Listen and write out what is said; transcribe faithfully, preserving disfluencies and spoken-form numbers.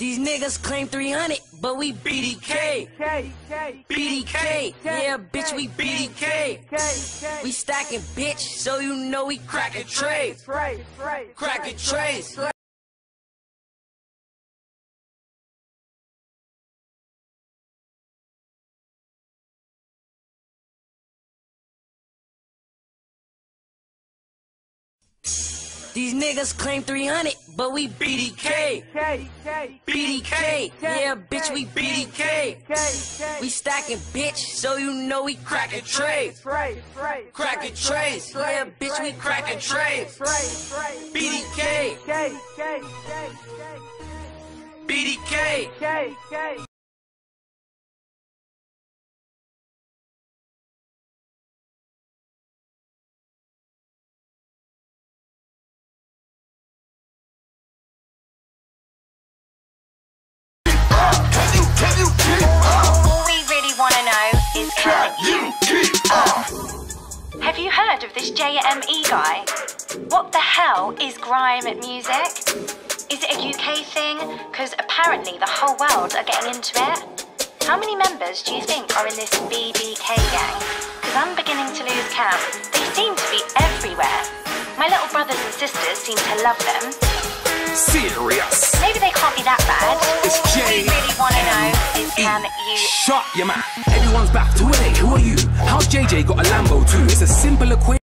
These niggas claim three hundred, but we B D K. B D K, yeah, bitch, we B D K. We stacking, bitch, so you know we cracking trays. Cracking trays. These niggas claim three hundred, but we B D K. B D K, yeah, bitch, we B D K. We stacking, bitch, so you know we cracking trays. Cracking trays, yeah, bitch, we cracking trays. B D K. B D K. All we really want to know is can you keep up? Have you heard of this J M E guy? What the hell is grime music? Is it a U K thing? Because apparently the whole world are getting into it. How many members do you think are in this B D K gang? Because I'm beginning to lose count. They seem to be everywhere. My little brothers and sisters seem to love them. Serious. Maybe they can't be that bad. It's J All we really want to know is can you... Shut your mouth. Everyone's back to it. Who are you? How's J J got a Lambo too? It's a simple equation.